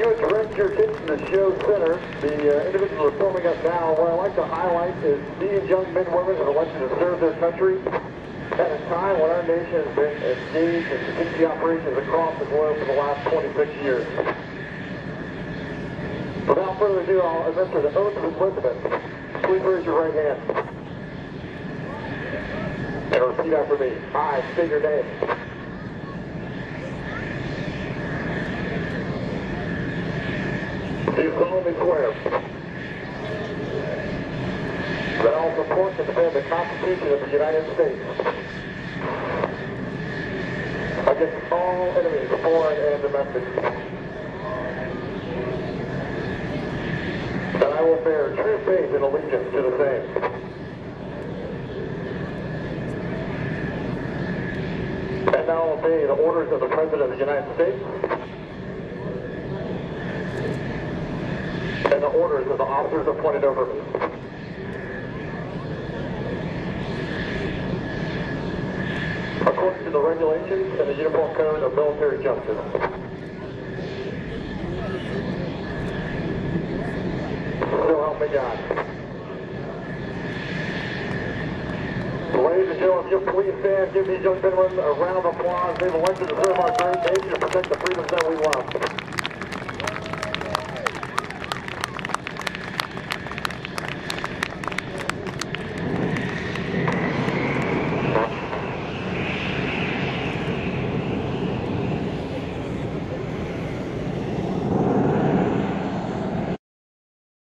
you would direct your attention to the show center, the individuals are forming up now. What I'd like to highlight is these young men and women have elected to serve their country at a time when our nation has been engaged in strategic operations across the globe for the last 26 years. Without further ado, I'll administer the oath of enlistment. Please raise your right hand. And repeat after me. I state your name. Do solemnly swear that I will support and defend the Constitution of the United States against all enemies, foreign and domestic. That I will bear true faith and allegiance to the same. And I will obey the orders of the President of the United States and the orders of the officers appointed over me. According to the regulations and the Uniform Code of Military Justice. So help me God. Ladies and gentlemen, if you'll please stand, give these young gentlemen a round of applause. They've elected to serve our great nation and protect the freedoms that we love.